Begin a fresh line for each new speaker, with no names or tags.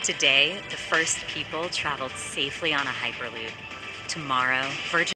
Today, the first people traveled safely on a Hyperloop. Tomorrow, Virgin